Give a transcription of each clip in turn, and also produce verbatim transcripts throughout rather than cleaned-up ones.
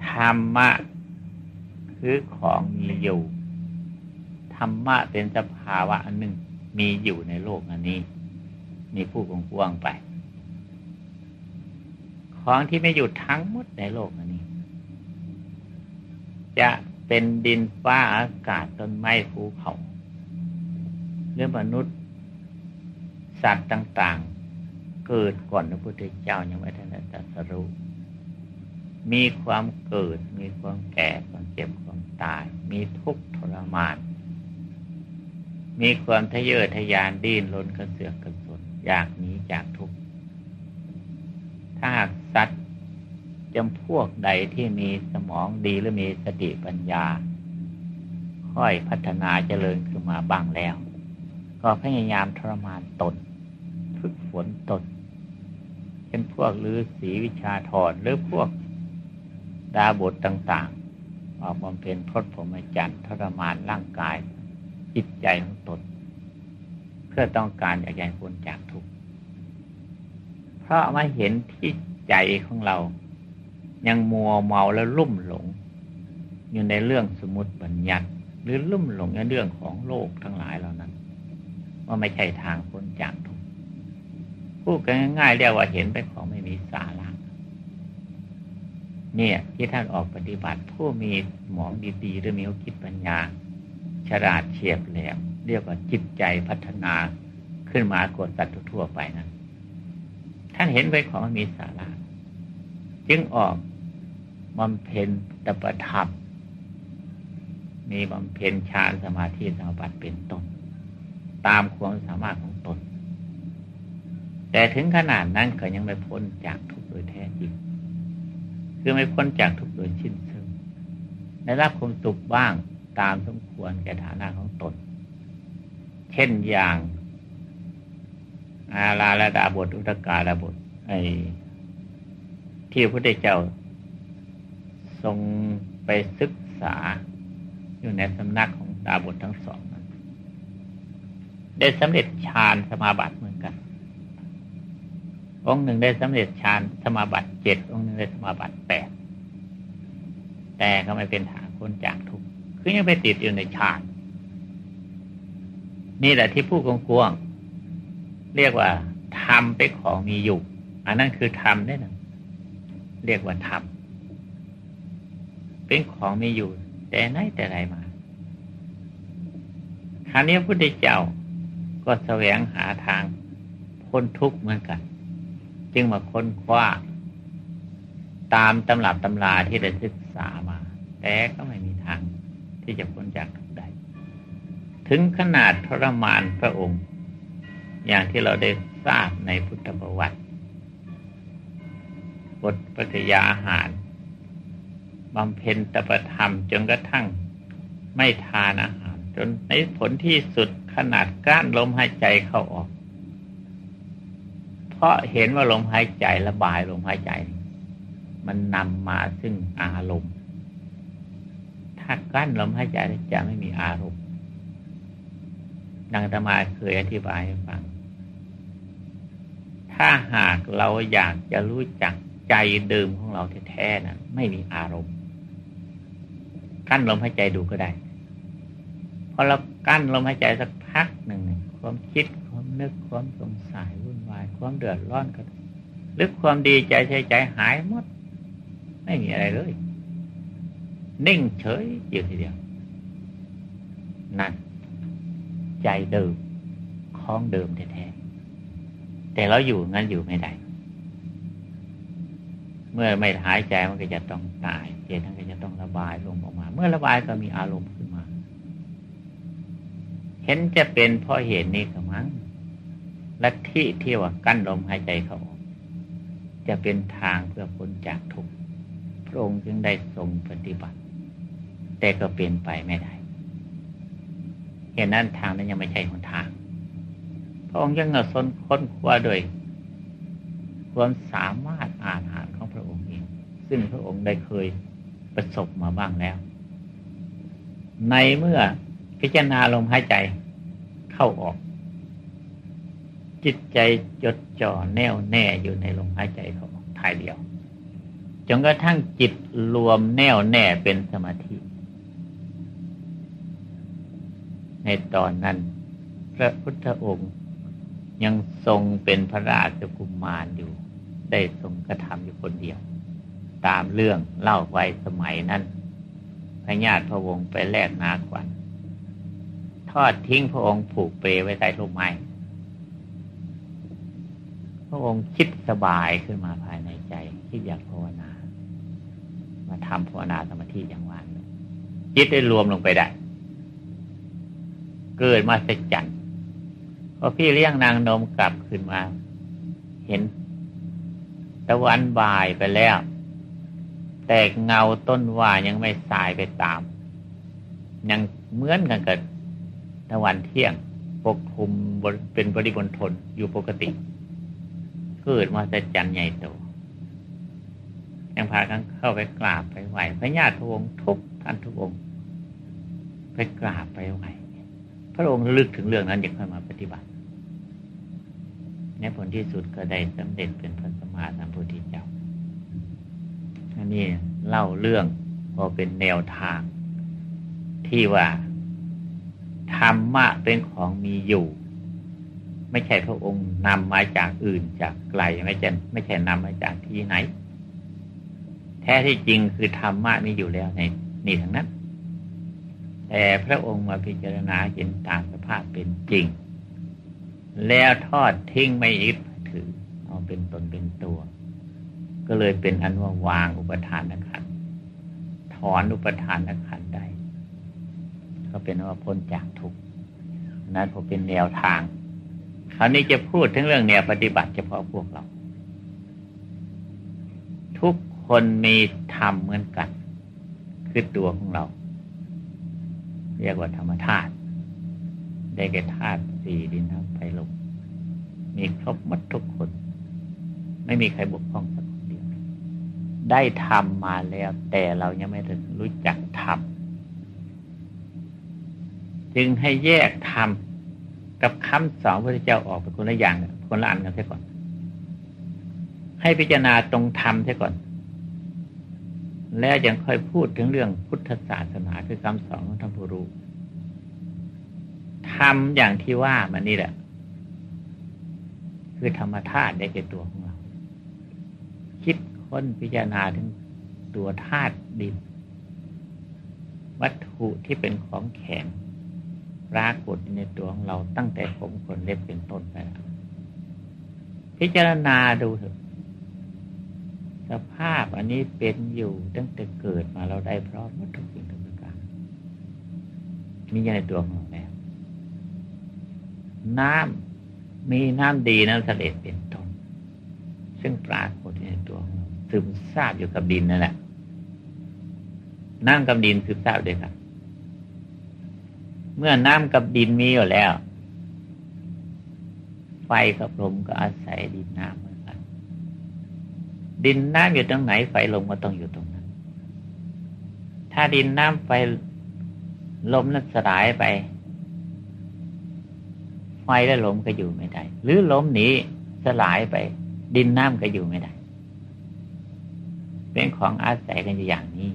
ธรรมะคือของมีอยู่ธรรมะเป็นสภาวะอันหนึ่งมีอยู่ในโลกอันนี้มีผู้กว้างไปของที่ไม่อยู่ทั้งหมดในโลกอันนี้จะเป็นดินฟ้าอากาศต้นไม้ภูเขาหรือมนุษย์สัตว์ต่างๆเกิดก่อนพระพุทธเจ้ายังไม่ทันได้ตรัสรู้มีความเกิดมีความแก่ความเจ็บความตายมีทุกข์ทรมานมีความทะเยอทะยานดิ้นรนกระเสือกกระสนอยากหนีจากทุกข์ถ้าหากสัตว์จำพวกใดที่มีสมองดีหรือมีสติปัญญาค่อยพัฒนาเจริญขึ้นมาบ้างแล้วก็พยายามทรมานตนฝึกฝนตนเช่นพวกฤาษีวิชาธรหรือพวกดาบทต่างๆออกบำเพ็ญพรตพรหมจรรย์ทรมานร่างกายจิตใจของตนเพื่อต้องการอยากให้พ้นจากทุกข์เพราะมาเห็นที่ใจของเรายังมัวเมาและลุ่มหลงอยู่ในเรื่องสมมุติบัญญัติหรือลุ่มหลงในเรื่องของโลกทั้งหลายเหล่านั้นว่าไม่ใช่ทางพ้นจากทุกข์พูดกันง่ายๆเรียกว่าเห็นเป็นของไม่มีสาระเนี่ยที่ท่านออกปฏิบัติผู้มีหมองดีๆหรือมีคิดปัญญาฉลาดเฉียบแหลมเรียกว่าจิตใจพัฒนาขึ้นมากว่าสัตว์ทั่วไปนั้นท่านเห็นเป็นของไม่มีสาระจึงออกบำเพ็ญตปธรรมมีบำเพ็ญฌานสมาธิสมาบัติเป็นต้นตามความสามารถของตนแต่ถึงขนาดนั้นก็ยังไม่พ้นจากทุกข์โดยแท้จริงคือไม่พ้นจากทุกข์โดยสิ้นเชิงได้รับความสุขบ้างตามสมควรแก่ฐานะของตนเช่นอย่างอาลาลดาบทอุทกาลบทไอ้ที่พระพุทธเจ้าทรงไปศึกษาอยู่ในสำนักของดาบททั้งสองนั้นได้สำเร็จฌานสมาบัติเหมือนกันองค์หนึ่งได้สำเร็จฌานสมาบัติเจ็ดองค์หนึ่งได้สมาบัติแปดแต่ก็ไม่เป็นทางพ้นจากทุกข์คือยังไปติดอยู่ในฌานนี่แหละที่ผู้กว้างๆเรียกว่าธรรมเป็นของมีอยู่อันนั้นคือธรรมได้นะเรียกว่าธรรมเป็นของมีอยู่แต่ไหนแต่ไรมาคราวนี้พระพุทธเจ้าก็แสวงหาทางพ้นทุกข์เหมือนกันจึงมาค้นคว้าตามตำรับตำราที่ได้ศึกษามาแต่ก็ไม่มีทางที่จะพ้นจากทุกข์ใดถึงขนาดทรมานพระองค์อย่างที่เราได้ทราบในพุทธประวัติบทปฏิญาอาหารบำเพ็ญตปธรรมจนกระทั่งไม่ทานอาหารจนในผลที่สุดขนาดก้านลมหายใจเข้าออกเพราะเห็นว่าลมหายใจระบายลมหายใจมันนำมาซึ่งอารมณ์ถ้ากั้นลมหายใจจะไม่มีอารมณ์ดังอาตมาเคยอธิบายให้ฟังถ้าหากเราอยากจะรู้จักใจเดิมของเราแท้ๆนะไม่มีอารมณ์กั้นลมหายใจดูก็ได้พอเรากั้นลมหายใจสักพักหนึ่งความคิดความนึกความสงสัยวุ่นวายความเดือดร้อนก็หรือความดีใจใจใจหายหมดไม่มีอะไรเลยนิ่งเฉยอยู่ทีเดียวนั่นใจเดิมของเดิมแท้ๆแต่เราอยู่งั้นอยู่ไม่ได้เมื่อไม่หายใจมันก็จะต้องตายเจตมันก็จะต้องระบายลงออกมาเมื่อระบายก็มีอารมณ์ขึ้นมาเห็นจะเป็นเพราะเหตุนี้ก็มั้งลัทธิที่ว่ากั้นลมหายใจเข้าออกจะเป็นทางเพื่อพ้นจากทุกข์พระองค์จึงได้ทรงปฏิบัติแต่ก็เปลี่ยนไปไม่ได้เหตุนั้นทางนั้นยังไม่ใช่หนทางพระองค์ยังเอาค้นค้นคว้าโดยความสามารถอาหารของพระองค์เองซึ่งพระองค์ได้เคยประสบมาบ้างแล้วในเมื่อพิจารณาลมหายใจเข้าออกจิตใจจดจ่อแน่วแน่อยู่ในลมหายใจเข้าออกทายเดียวจนกระทั่งจิตรวมแน่วแน่เป็นสมาธิในตอนนั้นพระพุทธองค์ยังทรงเป็นพระราชกุมารอยู่ได้ทรงกระทำอยู่คนเดียวตามเรื่องเล่าไว้สมัยนั้นพญาติพระวงศ์ไปแลกนาขวัญทอดทิ้งพระองค์ผูกเปไว้ใต้ร่มไม้พระองค์คิดสบายขึ้นมาภายในใจคิดอยากภาวนามาทำภาวนาสมาธิอย่างว่าจิตได้รวมลงไปได้เกิดมาสัจจันพอพี่เลี้ยงนางนมกลับขึ้นมาเห็นตะวันบ่ายไปแล้วแต่เงาต้นว่ายังไม่สายไปตามยังเหมือนกันกับตะวันเที่ยงปกคลุมเป็นบริบททนอยู่ปกติเกิดมาสัจจันใหญ่โตยังพากันเข้าไปกราบไปไหว้พระญาติพระองค์ทุกท่านทุกองค์ไปกราบไปไหว้พระองค์ลึกถึงเรื่องนั้นอยากเข้ามาปฏิบัติในผลที่สุดก็ได้สำเร็จเป็นพระสัมมาสัมพุทธเจ้าอันนี้เล่าเรื่องพอเป็นแนวทางที่ว่าธรรมะเป็นของมีอยู่ไม่ใช่พระองค์นำมาจากอื่นจากไกลไม่ใช่ไม่ใช่นำมาจากที่ไหนแท้ที่จริงคือธรรมะมีอยู่แล้วในนี่ทั้งนั้นแต่พระองค์มาพิจารณาเห็นตามสภาพเป็นจริงแล้วทอดทิ้งไม่ยึดถือเอาเป็นตนเป็นตัวก็เลยเป็นอันว่าวางอุปทานขันธ์ถอนอุปทานขันธ์ได้ก็เป็นว่าพ้นจากทุกข์นั้นพอเป็นแนวทางคราวนี้จะพูดถึงเรื่องแนวปฏิบัติเฉพาะพวกเราทุกคนมีธรรมเหมือนกันคือตัวของเราเรียกว่าธรรมธาตุได้แก่ธาตุสี่ดินน้ำไฟลมมีครบหมดทุกคนไม่มีใครบกพร่องสักคนเดียวได้ธรรมมาแล้วแต่เรายังไม่รู้จักธรรมจึงให้แยกธรรมกับคำสอนพระพุทธเจ้าออกเป็นคนละอย่างคนละอันกันเสียก่อนให้พิจารณาตรงธรรมเสียก่อนแล้วยังค่อยพูดถึงเรื่องพุทธศาสนาคือคำสอนของท่านผู้รู้ธรรมอย่างที่ว่ามันนี่แหละคือธรรมธาตุได้แก่ตัวของเราคิดค้นพิจารณาถึงตัวธาตุดินวัตถุที่เป็นของแข็งปรากฏในตัวของเราตั้งแต่ผมขนเล็บเป็นต้นไปพิจารณาดูเถอะสภาพอันนี้เป็นอยู่ตั้งแต่เกิดมาเราได้พร้อมหมดทุกสิ่งทุกประการมีอยู่ในตัวของเราแล้วน้ำมีน้ำดีน้ำทะเลเป็นต้นซึ่งปรากฏในตัวของเราซึมซาบอยู่กับดินนั่นแหละน้ำกับดินซึมซาบด้วยกันเมื่อน้ำกับดินมีอยู่แล้วไฟกับลมก็อาศัยดินน้ำเหมือนกันดินน้ำอยู่ตรงไหนไฟลมก็ต้องอยู่ตรงนั้นถ้าดินน้ำไฟลมนั้นสลายไปไฟและลมก็อยู่ไม่ได้หรือลมหนีสลายไปดินน้ำก็อยู่ไม่ได้เป็นของอาศัยกันอย่างนี้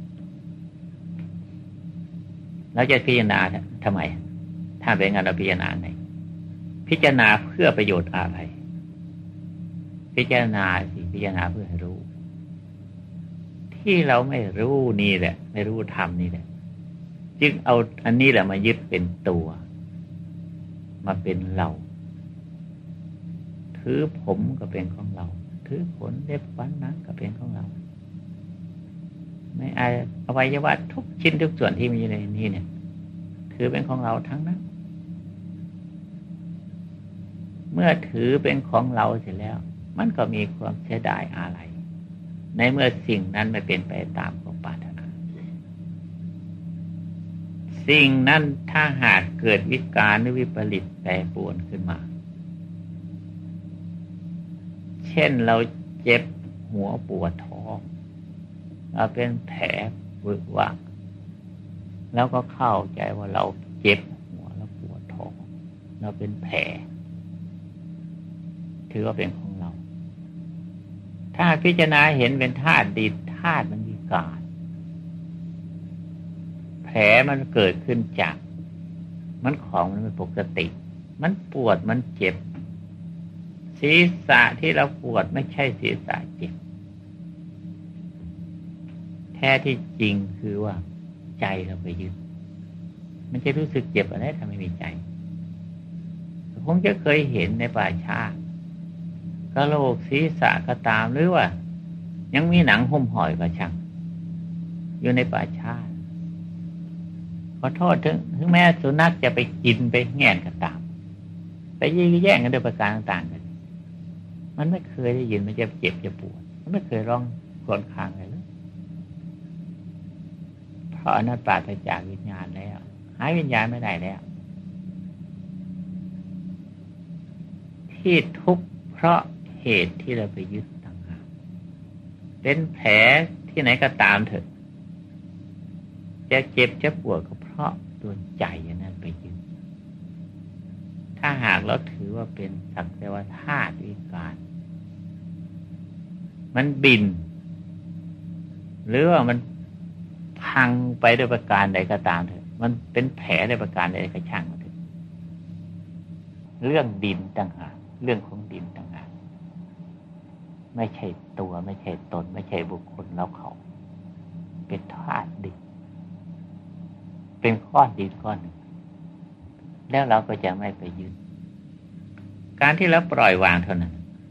เราจะพิจารณาทำไมถ้าเป็นงานเราพิจารณาไหนพิจารณาเพื่อประโยชน์อะไรพิจารณาสิพิจารณาเพื่อให้รู้ที่เราไม่รู้นี่แหละไม่รู้ธรรมนี่แหละจึงเอาอันนี้แหละมายึดเป็นตัวมาเป็นเราถือผมก็เป็นของเราถือขนเล็บฟันหนังก็เป็นของเราไม่ออวัยวะทุกชิ้นทุกส่วนที่มีในนี้เนี่ยถือเป็นของเราทั้งนั้นเมื่อถือเป็นของเราเสร็จแล้วมันก็มีความเสียดายอะไรในเมื่อสิ่งนั้นไม่เป็นไปตามความปรารถนาสิ่งนั้นถ้าหากเกิดวิการหรือวิปริตแปรปรวนขึ้นมาเช่นเราเจ็บหัวปวดท้องเราเป็นแผลวึกวะแล้วก็เข้าใจว่าเราเจ็บหัวแล้วปวดท้องเราเป็นแผลถือว่าเป็นของเราถ้าพิจารณาเห็นเป็นธาตุดินธาตุมันวิการแผลมันเกิดขึ้นจากมันของมันไม่ปกติมันปวดมันเจ็บศีรษะที่เราปวดไม่ใช่ศีรษะเจ็บแท้ที่จริงคือว่าใจเราไปยึดมันจะรู้สึกเจ็บอะไรถ้าไม่มีใจคงจะเคยเห็นในป่าช้ากะโหลกศีรษะก็ตามหรือว่ายังมีหนังหุ้มห่อยก็ช่างอยู่ในป่าช้าขอโทษถึงถึงแม้สุนัขจะไปกินไปแง่นก็ตามไปยื้อแย่งกันโดยประการต่างๆกันมันไม่เคยได้ยินมันจะเจ็บจะปวดมันไม่เคยร้องครวญครางเลยเพราะอนัตตาจากวิญญาณแล้วหายวิญญาณไม่ได้แล้วที่ทุกข์เพราะเหตุที่เราไปยึดต่างหากเป็นแผลที่ไหนก็ตามเถอะจะเจ็บจะปวดก็เพราะตัวใจนั้นไปยึดถ้าหากเราถือว่าเป็นสักแต่ว่าธาตุวิการมันบินหรือว่ามันพังไปด้วยประการใดก็ตามเถอะมันเป็นแผลด้วยประการใดก็ช่างมันเถอะเรื่องดินต่างหากเรื่องของดินต่างหากไม่ใช่ตัวไม่ใช่ตนไม่ใช่บุคคลเราเขาเป็นธาตุดินเป็นก้อนดินก้อนหนึ่งแล้วเราก็จะไม่ไปยึดการที่เราปล่อยวางเท่านั้น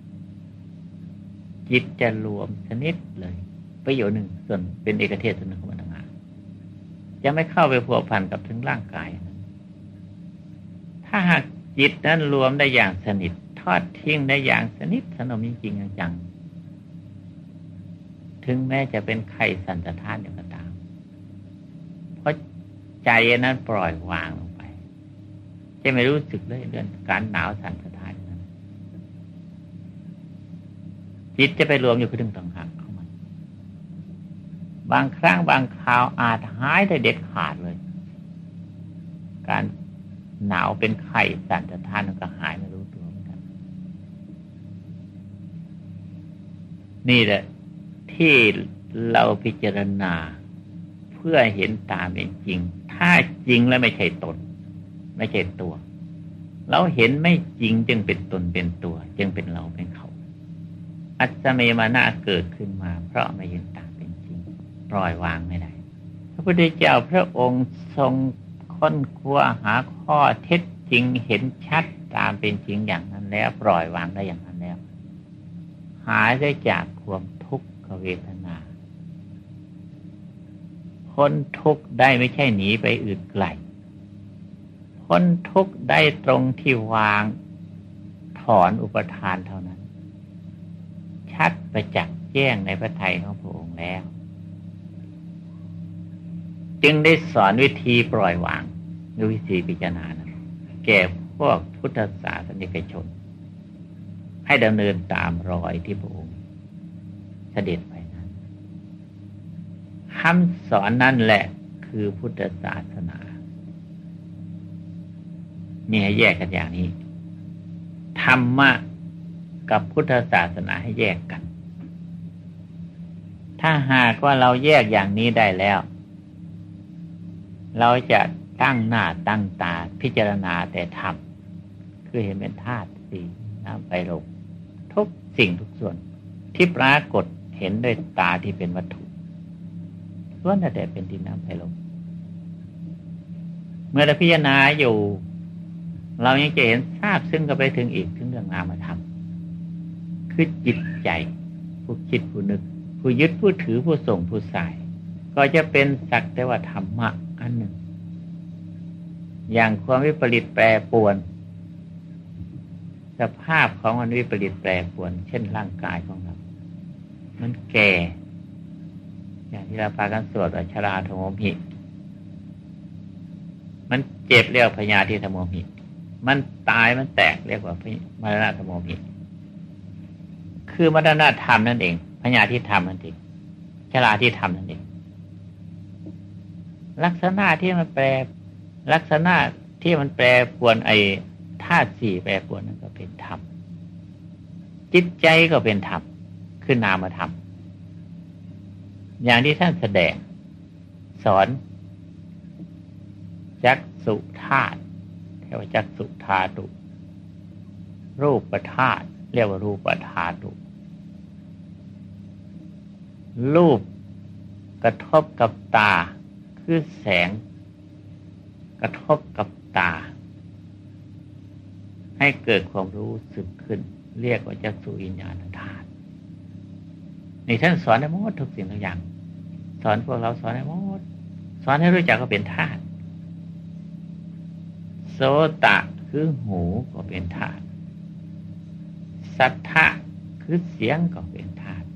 จิตจะรวมชนิดเลยประโยชน์หนึ่งส่วนเป็นเอกเทศส่วนหนึ่งของมันต่างหากจะไม่เข้าไปพัวพันกับถึงร่างกายถ้าหากจิตนั้นรวมได้อย่างสนิททอดทิ้งได้อย่างสนิทสนมจริงๆจังๆถึงแม้จะเป็นไข้สันสะท้านอย่างก็ตามเพราะใจนั้นปล่อยวางลงไปจะไม่รู้สึกเลยเรื่องการหนาวสันสะท้านนั้นจิตจะไปรวมอยู่กับเรื่องต่างหากของมันบางครั้งบางคราวอาจหายได้เด็ดขาดเลยการหนาวเป็นไข้สั่นสะท้านมันก็หายไม่รู้ตัวเหมือนกันนี่แหละที่เราพิจารณาเพื่อเห็นตามเป็นจริงถ้าจริงแล้วไม่ใช่ตนไม่ใช่ตัวเราเห็นไม่จริงจึงเป็นตนเป็นตัวจึงเป็นเราเป็นเขาอัศเมมานะเกิดขึ้นมาเพราะไม่เห็นตามเป็นจริงปล่อยวางไม่ได้พระพุทธเจ้าพระองค์ทรงค้นคว้าหาข้อเท็จจริงเห็นชัดตามเป็นจริงอย่างนั้นแล้วปล่อยวางได้อย่างนั้นแล้วหายได้จากความทุกขเวทนาพ้นทุกข์ได้ไม่ใช่หนีไปอื่นไกลพ้นทุกข์ได้ตรงที่วางถอนอุปทานเท่านั้นชัดประจักษ์แจ้งในพระทัยของพระองค์แล้วจึงได้สอนวิธีปล่อยวางด้วยวิธีพิจารณานะแก่พวกพุทธศาสนิกชนให้ดำเนินตามรอยที่พระองค์เสด็จไปนั้นคำสอนนั่นแหละคือพุทธศาสนามีให้แยกกันอย่างนี้ธรรมะกับพุทธศาสนาให้แยกกันถ้าหากว่าเราแยกอย่างนี้ได้แล้วเราจะตั้งหน้าตั้งตาพิจารณาแต่ธรรมคือเห็นเป็นธาตุสี่น้ำไฟลมทุกสิ่งทุกส่วนที่ปรากฏเห็นด้วยตาที่เป็นวัตถุล้วนแต่เป็นดินน้ำไฟลมเมื่อเราพิจารณาอยู่เรายังจะเห็นทราบซึ่งก็ไปถึงอีกถึงเรื่องนามธรรมคือจิตใจผู้คิดผู้นึกผู้ยึดผู้ถือผู้ส่งผู้ใส่ก็จะเป็นสักแต่ว่าธรรมะอันหนึ่งอย่างความวิปริตแปรปรวนสภาพของมันวิปริตแปรปรวนเช่นร่างกายของเรามันแก่อย่างที่เราพากันสวดว่าชราโทโมหิมันเจ็บเรียกพยาธิโทโมหิมันตายมันแตกเรียกว่ามรณะโทโมหิคือมรณะธรรมนั่นเองพยาธิธรรมนั่นเองชราที่ธรรมนั่นเองลักษณะที่มันแปรลักษณะที่มันแปรปรวนไอ้ธาตุสี่แปรปรวนนั่นก็เป็นธรรมจิตใจก็เป็นธรรมคือนามธรรมอย่างที่ท่านแสดงสอนจักษุธาตุเรียกว่าจักษุธาตุรูปธาตุเรียกว่ารูปธาตุรูปกระทบกับตาคือแสงกระทบกับตาให้เกิดความรู้สึกขึ้นเรียกว่าจักษุวิญญาณธาตุนี่ท่านสอนให้หมดทุกสิ่งทุกอย่างสอนพวกเราสอนให้หมดสอนให้รู้จักก็เป็นธาตุโสตะคือหูก็เป็นธาตุสัทธะคือเสียงก็เป็นธาตุ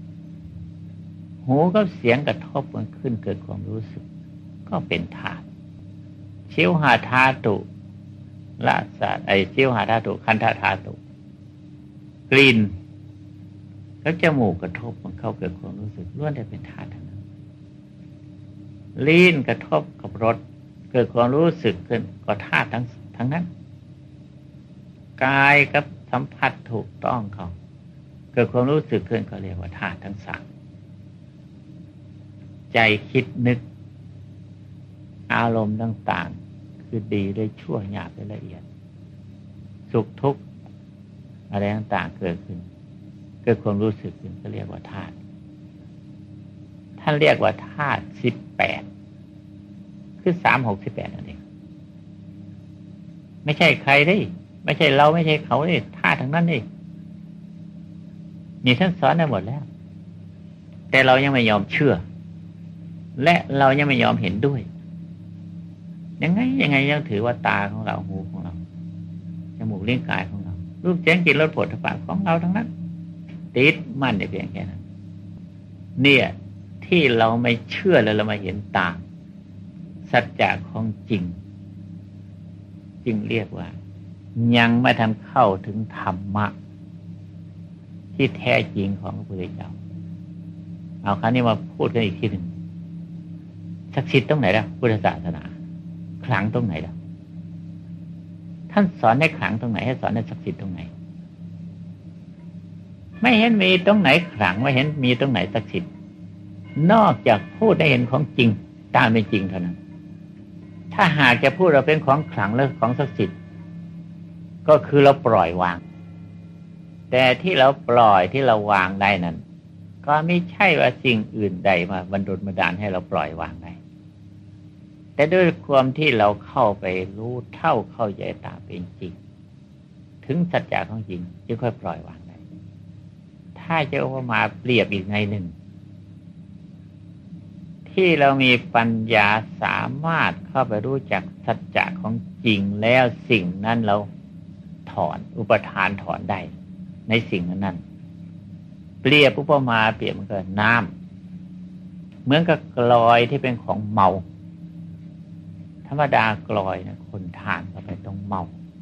หูกับเสียงกระทบกันขึ้นเกิดความรู้สึกก็เป็นธาตุชิวหาธาตุละสัตไอชิวหาธาตุคันธธาตุกลิ่นแล้วจมูกกระทบมันเข้าเกิดความรู้สึกล้วนแต่เป็นธาตุทั้งนั้นลิ้นกระทบกับรสเกิดความรู้สึกขึ้นก็ธาตุทั้งทั้งนั้นกายกับสัมผัสถูกต้องเขาเกิดความรู้สึกขึ้นก็เรียกว่าธาตุทั้งสามใจคิดนึกอารมณ์ต่างๆคือดีได้ชั่วหยาบได้ละเอียดสุขทุกข์อะไรต่างๆเกิดขึ้นเกิดความรู้สึกขึ้นก็เรียกว่าธาตุท่านเรียกว่าธาตุสิบแปดคือสามหกสิบแปดนั่นเองไม่ใช่ใครได้ไม่ใช่เราไม่ใช่เขาได้ธาตุทั้งนั้นนี่นี่ท่านสอนได้หมดแล้วแต่เรายังไม่ยอมเชื่อและเรายังไม่ยอมเห็นด้วยยังไงยังไงยังถือว่าตาของเราหูของเราจมูกลิ้นกายของเรารูปเสียงกลิ่นรสโผฏฐัพพะของเราทั้งนั้นติดมั่นในเพียงแค่นั้นเนี่ยที่เราไม่เชื่อแล้วเรามาเห็นตามสัจจะของจริงจึงเรียกว่ายังไม่ทันเข้าถึงธรรมะที่แท้จริงของพระพุทธเจ้าเอาคราวนี้มาพูดกันอีกทีหนึ่งศักดิ์สิทธิ์ตรงไหนล่ะพุทธศาสนาขลังตรงไหนล่ะท่านสอนให้ขลังตรงไหนให้สอนให้ศักดิ์สิทธิ์ตรงไหนไม่เห็นมีตรงไหนขลังไม่เห็นมีตรงไหนศักดิ์สิทธิ์นอกจากพูดได้เห็นของจริงตามเป็นจริงเท่านั้นถ้าหากจะพูดเราเป็นของขลังหรือของศักดิ์สิทธิ์ก็คือเราปล่อยวางแต่ที่เราปล่อยที่เราวางได้นั้นก็ไม่ใช่ว่าสิ่งอื่นใดมาบันดลบันดาลให้เราปล่อยวางได้แต่ด้วยความที่เราเข้าไปรู้เท่าเข้าใจตามเป็นจริงถึงสัจจะของจริงจึงค่อยปล่อยวางได้ถ้าจะเอามาเปรียบอีกในหนึ่งที่เรามีปัญญาสามารถเข้าไปรู้จักสัจจะของจริงแล้วสิ่งนั้นเราถอนอุปทานถอนได้ในสิ่งนั้นเปรียบอุปมาเปรียบมันก็น้ำเหมือนกับกลอยที่เป็นของเมาธรรมดากลอยนะคนทานเข้าไปต้องเมา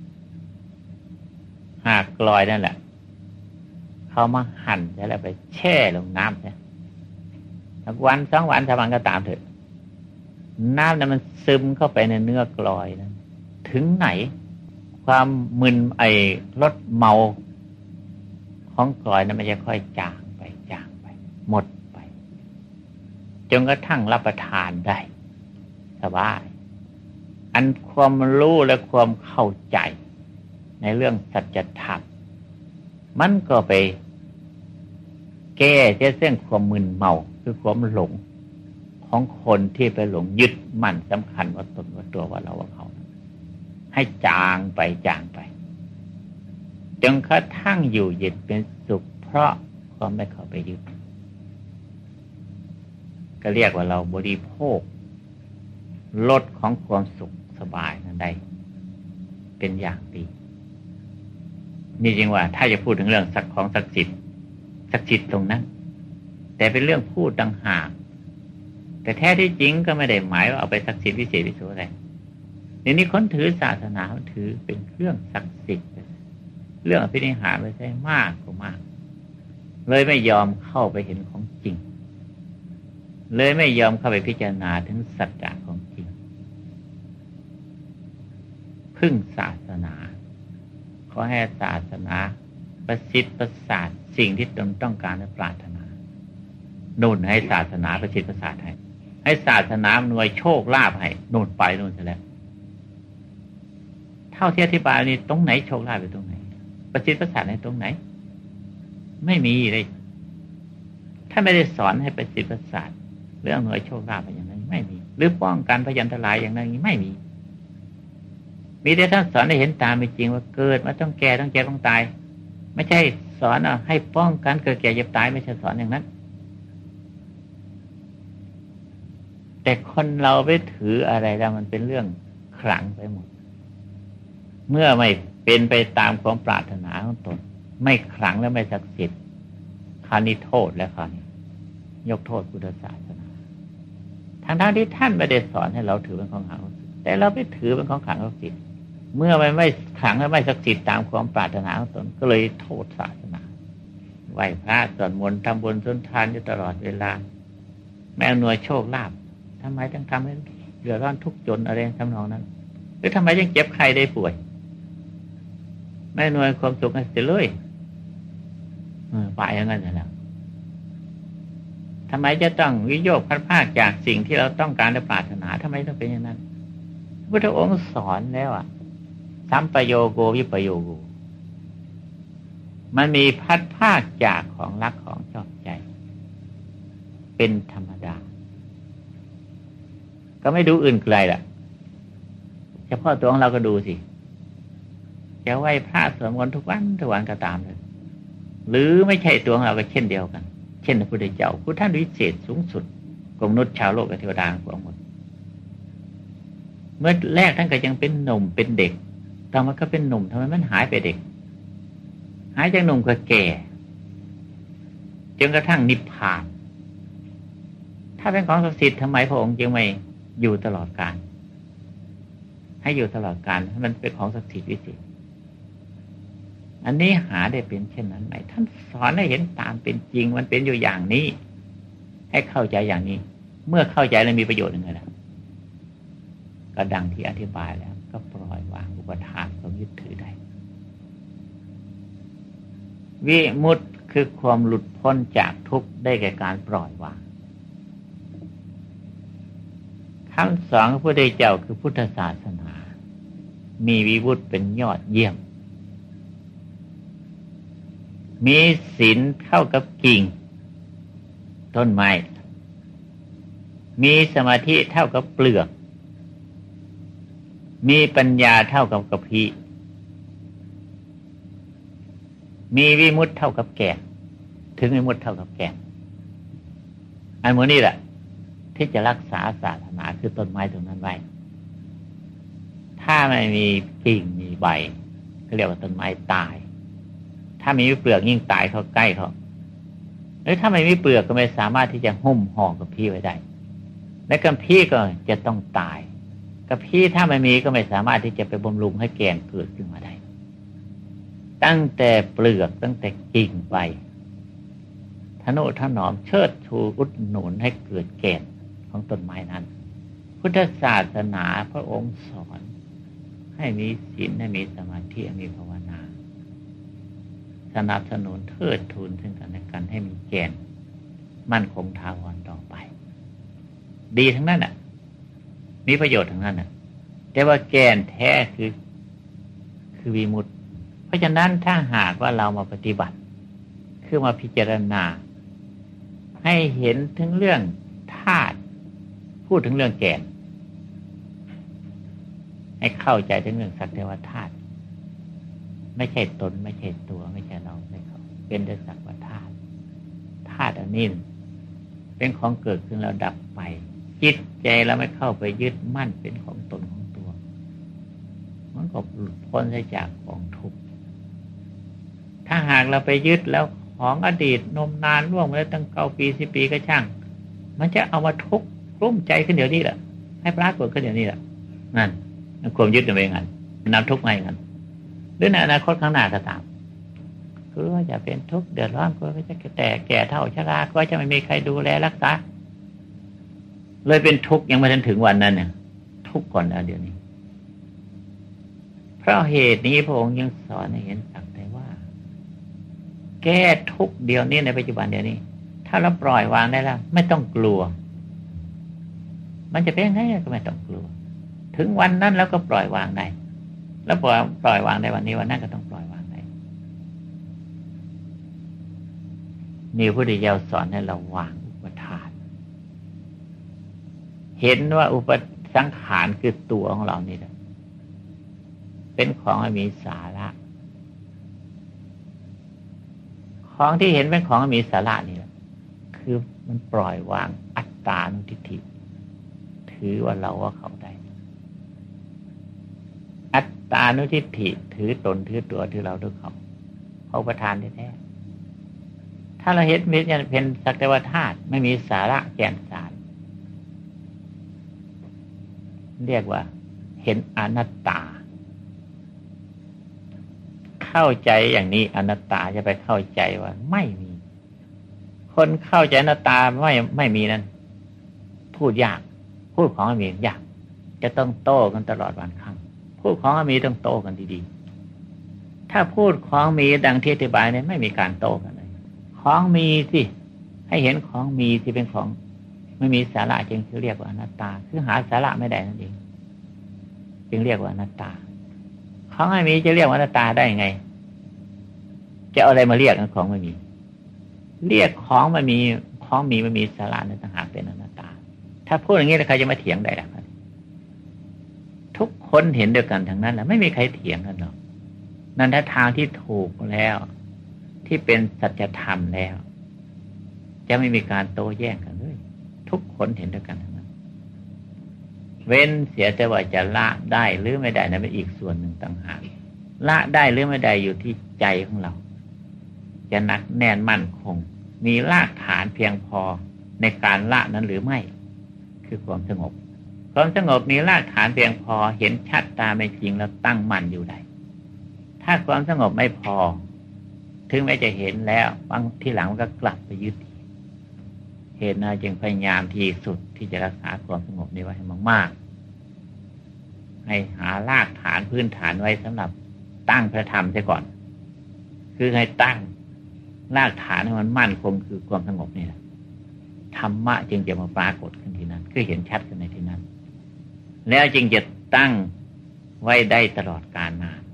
หากกลอยนั่นแหละเขามาหั่นแล้วไปแช่ลงน้ำเนี่ยสักวันสองวันถ้ามันก็ตามเถอะน้ำนั้นมันซึมเข้าไปในเนื้อกลอยนั้นถึงไหนความมึนไอรสเมาของกลอยนั้นมันจะค่อยจางไปจางไปหมดไปจนกระทั่งรับประทานได้สบายอันความรู้และความเข้าใจในเรื่องสัจธรรมมันก็ไปแก้เส้นความมึนเมาคือความหลงของคนที่ไปหลงยึดมั่นสำคัญว่าตนว่าตัวว่าเราว่าเขาให้จางไปจางไปจนกระทั่งอยู่เย็นเป็นสุขเพราะความไม่เข้าไปยึดก็เรียกว่าเราบริโภครสของความสุขสบายนั้นได้เป็นอย่างดีนี่จริงว่าถ้าจะพูดถึงเรื่องศักดิ์ของศักดิ์สิทธิ์ศักดิ์สิทธิ์ตรงนั้นแต่เป็นเรื่องพูดต่างหากแต่แท้ที่จริงก็ไม่ได้หมายว่าเอาไปศักดิ์สิทธิ์วิเศษวิโสอะไรเดี๋ยวนี้คนถือศาสนาถือเป็นเรื่องศักดิ์สิทธิ์เรื่องอภินิหารไม่ใช่มากกว่ามากเลยไม่ยอมเข้าไปเห็นของจริงเลยไม่ยอมเข้าไปพิจารณาถึงสัจจะของจริงพึ่งศาสนาขอให้ศาสนาประสิทธิ์ประสาทสิ่งที่ตนต้องการและปรารถนานู่นให้ศาสนาประสิทธิ์ประสาทให้ให้ศาสนาหน่วยโชคลาภให้นู่นไปนู่นเสร็จแล้วเท่าที่อธิบายนี่ตรงไหนโชคลาภอยู่ตรงไหนประสิทธิ์ประสาทในตรงไหนไม่มีเลยถ้าไม่ได้สอนให้ประสิทธิ์ประสาทเรื่องหน่วยโชคลาภอย่างนั้นไม่มีหรือป้องกันพยันตรายอย่างนั้นไม่มีมีแต่ท่านสอนให้เห็นตามเป็นจริงว่าเกิดมาต้องแก่ต้องเจ็บต้องตายไม่ใช่สอนเอาให้ป้องกันเกิดแก่เจ็บตายไม่ใช่สอนอย่างนั้นแต่คนเราไปถืออะไรแล้วมันเป็นเรื่องขลังไปหมดเมื่อไม่เป็นไปตามความปรารถนาของตนไม่ขลังและไม่ศักดิ์สิทธิ์คราวนี้โทษแล้วคราวนี้ยกโทษพุทธศาสนาทางด้านที่ท่านไม่ได้สอนให้เราถือเป็นของขลังแต่เราไปถือเป็นของขลังศักดิ์สิทธิ์เมื่อมันไม่ขลังและไม่ศักดิ์สิทธิ์ตามความปรารถนาของตนก็เลยโทษศาสนาไหว้พระสวดมนต์ทำบุญสุนทานอยู่ตลอดเวลาแม้อำนวยโชคลาภทำไมต้องทำให้เดือดร้อนทุกข์จนอะไรทำนองนั้นหรือทำไมยังเจ็บไข้ได้ป่วยไม่อำนวยความสุขให้เสียเลยไปอย่างนั้นแล้วทำไมจะต้องวิโยคพัดพากจากสิ่งที่เราต้องการและปรารถนาทำไมต้องเป็นอย่างนั้นพระพุทธองค์สอนแล้วอ่ะสัมปโยโกวิปโยโกมันมีพัดพากจากของรักของชอบใจเป็นธรรมดาก็ไม่ดูอื่นไกลล่ะเฉพาะตัวของเราก็ดูสิจะไหว้พระสวดมนต์ทุกวันทุกวันก็ตามเลยหรือไม่ใช่ตัวของเราก็เช่นเดียวกันเช่นพระพุทธเจ้าผู้ท่านวิเศษสูงสุดกองมนุษย์ชาวโลกและเทวดาทั้งหมดเมื่อแรกท่านก็ยังเป็นหนุ่มเป็นเด็กต่อมาก็เป็นหนุ่มทำไมมันหายไปเด็กหายจากหนุ่มก็แก่จนกระทั่งนิพพานถ้าเป็นของศักดิ์สิทธิ์ทำไมพระองค์จึงไม่อยู่ตลอดกาลให้อยู่ตลอดกาลให้มันเป็นของศักดิ์สิทธิ์วิเศษอันนี้หาได้เป็นเช่นนั้นไหมท่านสอนให้เห็นตามเป็นจริงมันเป็นอยู่อย่างนี้ให้เข้าใจอย่างนี้เมื่อเข้าใจแล้วมีประโยชน์ยังไงล่ะก็ดังที่อธิบายแล้วก็ปล่อยวางอุปทานความยึดถือได้วิมุตติคือความหลุดพ้นจากทุกข์ได้แก่การปล่อยวางคำสอนของพระพุทธเจ้าคือพุทธศาสนามีวิมุตติเป็นยอดเยี่ยมมีศีลเท่ากับกิ่งต้นไม้มีสมาธิเท่ากับเปลือกมีปัญญาเท่ากับกระพี้มีวิมุตติเท่ากับแก่นถึงวิมุตติเท่ากับแก่นอันหมดนี้แหละที่จะรักษาศาสนาคือต้นไม้ตรงนั้นไว้ถ้าไม่มีกิ่งมีใบก็เรียกว่าต้นไม้ตายถ้ามีเปลือกยิ่งตายเขาใกล้เขาหรือถ้าไม่มีเปลือกก็ไม่สามารถที่จะหุ้มห่อกระพี้ไว้ได้และกระพี้ก็จะต้องตายกระพี้ถ้าไม่มีก็ไม่สามารถที่จะไปบำรุงให้แก่นเกิดขึ้นมาได้ตั้งแต่เปลือกตั้งแต่กิ่งใบทนุถนอมเชิดชูอุดหนุนให้เกิดแก่นของต้นไม้นั้นพุทธศาสนาพระองค์สอนให้มีศีลให้มีสมาธิให้มีภาวนาสนับสนุนเทิดทูนซึ่งกันและกันให้มีแก่นมั่นคงถาวรต่อไปดีทั้งนั้นน่ะมีประโยชน์ทั้งนั้นน่ะแต่ว่าแก่นแท้คือคือวิมุตติเพราะฉะนั้นถ้าหากว่าเรามาปฏิบัติคือมาพิจารณาให้เห็นถึงเรื่องธาตุพูดถึงเรื่องแก่นให้เข้าใจถึงเรื่องสักแต่ว่าธาตุไม่ใช่ตนไม่ใช่ตัวไม่ใช่เราไม่เขาเป็นแต่สักว่าธาตุธาตุอันนี้เป็นของเกิดขึ้นแล้วดับไปจิตใจเราไม่เข้าไปยึดมั่นเป็นของตนของตัวมันก็หลุดพ้นจากกองทุกข์ถ้าหากเราไปยึดแล้วของอดีตนมนานล่วงมาแล้วตั้งเก้าปีสิบปีก็ช่างมันจะเอามาทุกข์รุ่มใจขึ้นเดี๋ยวนี้แหละให้ปรากฏขึ้นเดี๋ยวนี้แหละนั่นความยึดเป็นอย่างนั้นนำทุกข์มาอย่างนั้นหรือในอนาคตข้างหน้าก็ตามคือว่าจะเป็นทุกข์เดือดร้อนก็จะแก่แก่เฒ่าชราก็จะไม่มีใครดูแลรักษาเลยเป็นทุกข์ยังไม่ทันถึงวันนั้นเนี่ยทุกข์ก่อนแล้วเดี๋ยวนี้เพราะเหตุนี้พระองค์ยังสอนให้เห็นสักแต่ว่าแก้ทุกเดียวนี้ในปัจจุบันเดียวนี้ถ้าเราปล่อยวางได้แล้วไม่ต้องกลัวมันจะเป็นยังไงก็ไม่ต้องกลัวถึงวันนั้นแล้วก็ปล่อยวางได้แล้วปล่อยปล่อยวางได้วันนี้วันนั้นก็ต้องปล่อยวางได้นี่พระพุทธเจ้าสอนให้เราวางอุปทานเห็นว่าอุปสังขารคือตัวของเรานี่แหละเป็นของที่มีสาระของที่เห็นเป็นของที่มีสาระนี่แหละคือมันปล่อยวางอัตตานุทิฏฐิถือว่าเราว่าเขาได้อัตตานุทิฏฐิถือตนถือตัวถือเราถือเขาเขาประทานแท้ๆถ้าเราเห็นเป็นสักแต่ว่าธาตุไม่มีสาระแก่นสารเรียกว่าเห็นอนัตตาเข้าใจอย่างนี้อนัตตาจะไปเข้าใจว่าไม่มีคนเข้าใจอนัตตาไม่ไม่มีนั้นพูดยากพูดของมียากจะต้องโต้กันตลอดวันครั้งพูดของมีต้องโต้กันดีๆถ้าพูดของมีดังที่อธิบายเนี่ยไม่มีการโต้กันเลยของมีสิให้เห็นของมีที่เป็นของไม่มีสาระจึงเรียกว่าอนัตตาคือหาสาระไม่ได้นั่นเองจึงเรียกว่าอนัตตาของไม่มีจะเรียกว่าอนัตตาได้ไงจะเอาอะไรมาเรียกของไม่มีเรียกของมันมีของมีมันมีสาระในต่างหากเป็นอนัตตาถ้าพูดอย่างนี้แล้วใครจะมาเถียงได้ล่ะครับทุกคนเห็นเดียวกันทั้งนั้นแหละไม่มีใครเถียงกันหรอกนั่นถ้าทางที่ถูกแล้วที่เป็นสัจธรรมแล้วจะไม่มีการโต้แย้งกันเลยทุกคนเห็นเดียวกันทั้งนั้นเว้นเสียแต่ว่าจะละได้หรือไม่ได้นั้นเป็นอีกส่วนหนึ่งต่างหากละได้หรือไม่ได้อยู่ที่ใจของเราจะหนักแน่นมั่นคงมีรากฐานเพียงพอในการละนั้นหรือไม่คือความสงบความสงบมีรากฐานเพียงพอเห็นชัดตามเป็นจริงแล้วตั้งมั่นอยู่ได้ถ้าความสงบไม่พอถึงแม้จะเห็นแล้วบางที่หลังมันก็กลับไปยึดเหตุนั้นจึงพยายามที่สุดที่จะรักษาความสงบนี้ไว้ให้มากๆให้หารากฐานพื้นฐานไว้สำหรับตั้งพระธรรมเสียก่อนคือให้ตั้งรากฐานให้มันมั่นคงคือความสงบนี่แหละธรรมะจึงจะมาปรากฏขึ้นที่นั้นคือเห็นชัดกันในที่นั้นแล้วจึงจะตั้งไว้ได้ตลอดกาลนาน